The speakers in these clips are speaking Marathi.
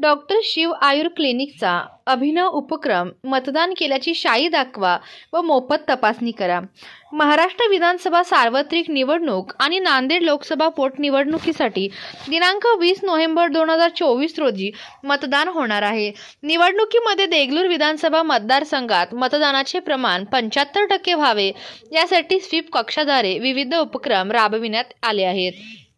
डॉक्टर शिव आयुर क्लिनिकचा अभिनव उपक्रम मतदान केल्याची शाई दाखवा व मोफत तपासणी करा। महाराष्ट्र विधानसभा सार्वत्रिक निवडणूक आणि नांदेड लोकसभा पोटनिवडणुकीसाठी दिनांक 20 नोव्हेंबर 2024 रोजी मतदान होणार आहे। निवडणुकीमध्ये देगलूर विधानसभा मतदारसंघात मतदानाचे प्रमाण 75% व्हावे यासाठी स्वीप कक्षाद्वारे विविध उपक्रम राबविण्यात आले आहेत।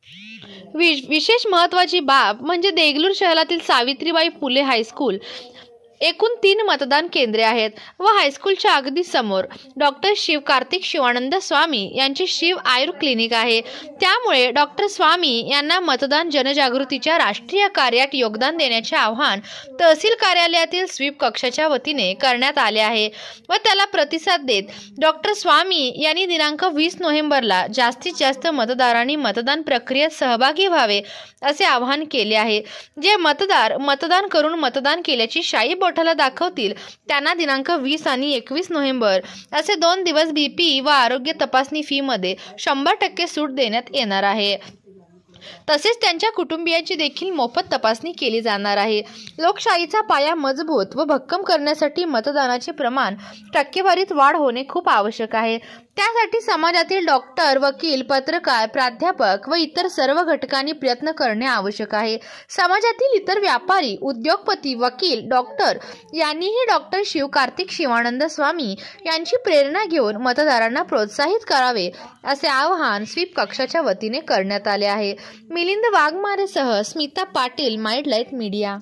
विशेष महत्त्वाची बाब म्हणजे देगलूर शहरातील सावित्रीबाई फुले हायस्कूल एकूण 3 मतदान केंद्रे आहेत व हायस्कूलच्या अगदी समोर डॉक्टर शिव कार्तिक शिवानंद स्वामी यांचे शिव आयुर क्लिनिक आहे। त्यामुळे डॉक्टर स्वामी यांना मतदान जनजागृतीच्या राष्ट्रीय कार्यात योगदान देण्याचे आवाहन तहसील कार्यालयातील स्वीप कक्षाच्या वतीने करण्यात आले आहे व त्याला प्रतिसाद देत डॉक्टर स्वामी यांनी दिनांक 20 नोव्हेंबरला जास्तीत जास्त मतदारांनी मतदान प्रक्रियेत सहभागी व्हावे असे आवाहन केले आहे। जे मतदार मतदान करून मतदान केल्याची शाई बोटाला दाखवतील त्यांना दिनांक 20 आणि 21 नोव्हेंबर असे 2 दिवस बीपी व आरोग्य तपासणी फी मध्ये 100% सूट देण्यात येणार आहे। तसेच त्यांच्या कुटुंबियांची देखील मोफत तपासणी केली जाणार आहे। लोकशाहीचा पाया मजबूत व भक्कम करण्यासाठी मतदानाचे प्रमाण टक्केवारीत वाढ होणे खूप आवश्यक आहे। त्यासाठी समाजातील डॉक्टर, वकील, पत्रकार, प्राध्यापक व इतर सर्व घटकांनी प्रयत्न करणे आवश्यक आहे। समाजातील इतर व्यापारी, उद्योगपती, वकील, डॉक्टर यांनीही डॉक्टर शिव कार्तिक शिवानंद स्वामी यांची प्रेरणा घेऊन मतदारांना प्रोत्साहित करावे असे आवाहन स्वीप कक्षाच्या वतीने करण्यात आले आहे। मिलिंद वाघमारेसह स्मिता पाटील, माइंडलाइट मीडिया।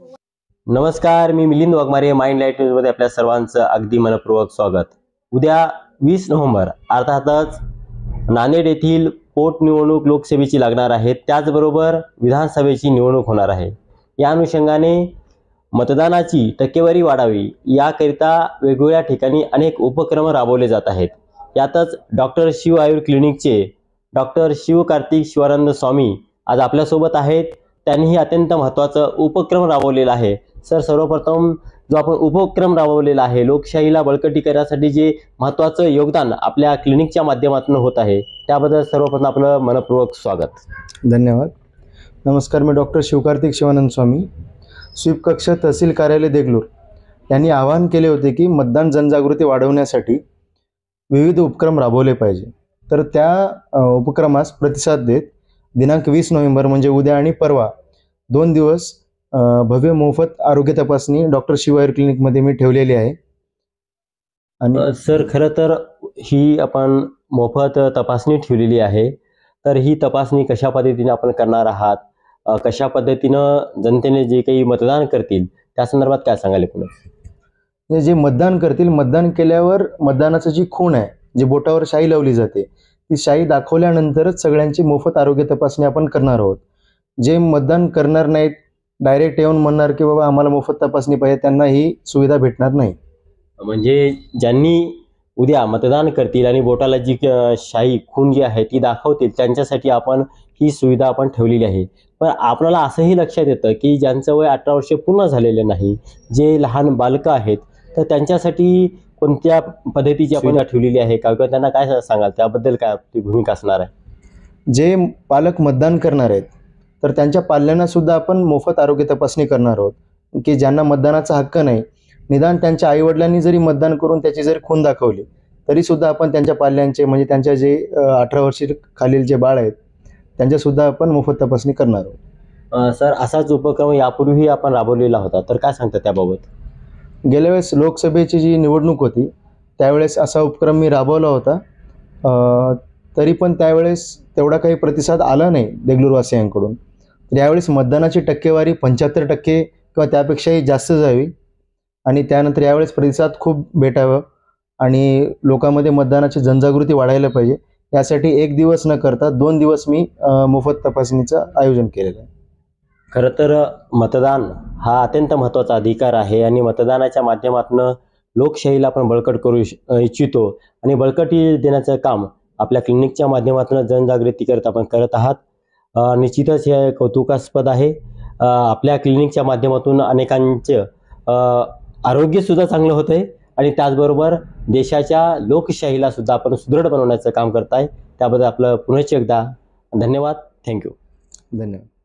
नमस्कार, मी मिलिंद वाघमारे, माइंडलाइट न्यूज मध्ये आपल्या सर्वांचं अगदी मनपूर्वक स्वागत। उद्या 20 नोव्हेंबर अर्थातच नांदेड येथील पोटनिवडणूक लोकसभेची लागणार आहे, त्याचबरोबर विधानसभेची निवडणूक होणार आहे। या अनुषंगाने मतदानाची टक्केवारी वाढावी याकरिता वेगवेगळ्या ठिकाणी अनेक उपक्रम राबवले जात आहेत। यातच डॉक्टर शिव आयुर क्लिनिकचे डॉक्टर शिव कार्तिक शिवानंद स्वामी आज आपल्यासोबत आहेत। त्यांनीही अत्यंत महत्त्वाचा उपक्रम राबवलेला आहे। सर, सर्वप्रथम जो आपण उपक्रम राबवलेला आहे, लोकशाहीला बळकटी करण्यासाठी जे महत्त्वाचं योगदान आपल्या क्लिनिकच्या माध्यमातून होत आहे, त्याबद्दल सर्वप्रथम आपलं मनपूर्वक स्वागत। धन्यवाद। नमस्कार, मी डॉक्टर शिव कार्तिक शिवानंद स्वामी, स्वीप कक्ष तहसील कार्यालय देगलूर यांनी आवाहन केले होते की मतदान जनजागृती वाढवण्यासाठी विविध उपक्रम राबवले पाहिजे। तर त्या उपक्रमास प्रतिसाद देत दिनांक 20 नोव्हेंबर म्हणजे उद्या आणि परवा 2 दिवस भव्य मोफत आरोग्य तपासणी डॉक्टर शिव आयुर क्लिनिकमध्ये मी ठेवलेली आहे। आणि सर, खरं तर ही आपण मोफत तपासणी ठेवलेली आहे, तर ही तपासणी कशा पद्धतीने आपण करणार आहात, कशा पद्धतीनं जनतेने जे काही मतदान करतील त्या संदर्भात काय सांगाल पुन्हा? जे मतदान करतील, मतदान केल्यावर मतदानाची जी खूण आहे, जी बोटावर शाई लावली जाते, ती शाई दाखवल्यानंतरच सगळ्यांची मोफत आरोग्य तपासणी आपण करणार आहोत। जे मतदान करणार नाहीत, डायरेक्ट येऊन म्हणणार की बाबा आम्हाला मोफत तपासणी पाहिजे, त्यांना ही सुविधा भेटणार नाही। म्हणजे ज्यांनी उद्या मतदान करतील आणि बोटाला जी शाई खून जी आहे ती दाखवतील त्यांच्यासाठी आपण ही सुविधा आपण ठेवलेली आहे। पण आपल्याला असंही लक्षात येतं की ज्यांचं वय 18 वर्षे पूर्ण झालेले नाही, जे लहान बालकं आहेत, तर त्यांच्यासाठी कोणत्या पद्धतीची आपण ठेवलेली आहे का, किंवा त्यांना काय सांगाल त्याबद्दल, काय आपली भूमिका असणार आहे? जे पालक मतदान करणार आहेत तर त्यांच्या पाल्यांना सुद्धा आपण मोफत आरोग्य तपासणी करणार आहोत की ज्यांना मतदानाचा हक्क नाही, निदान त्यांच्या आईवडिलांनी जरी मतदान करून त्याची जरी खून दाखवली तरी सुद्धा आपण त्यांच्या पाल्यांचे म्हणजे त्यांच्या जे 18 वर्षी खालील जे बाळ आहेत त्यांच्यासुद्धा आपण मोफत तपासणी करणार आहोत। सर, असाच उपक्रम यापूर्वीही आपण राबवलेला होता, तर काय सांगता त्याबाबत? गेल्या वेळेस लोकसभेची जी निवडणूक होती त्यावेळेस असा उपक्रम मी राबवला होता, तरी पण त्यावेळेस तेवढा काही प्रतिसाद आला नाही देगलूरवासियांकडून। तर यावेळेस मतदानाची टक्केवारी 75% किंवा त्यापेक्षाही जास्त जावी आणि त्यानंतर यावेळेस प्रतिसाद खूप भेटावं आणि लोकांमध्ये मतदानाची जनजागृती वाढायला पाहिजे। यासाठी 1 दिवस न करता 2 दिवस मी मोफत तपासणीचं आयोजन केलेलं आहे। खरं तर मतदान हा अत्यंत महत्त्वाचा अधिकार आहे आणि मतदानाच्या माध्यमातून लोकशाहीला आपण बळकट करू इच्छितो आणि बळकटी देण्याचं काम आपल्या क्लिनिकच्या माध्यमातून जनजागृती करत आपण करत आहात। निश्चितच हे कौतुकास्पद आहे। आपल्या क्लिनिकच्या माध्यमातून अनेकांचे आरोग्यसुद्धा चांगलं होतं आहे आणि त्याचबरोबर देशाच्या लोकशाहीला सुद्धा आपण सुदृढ बनवण्याचं काम करताय, त्याबद्दल आपलं पुन्हा एकदा धन्यवाद। थँक्यू। धन्यवाद।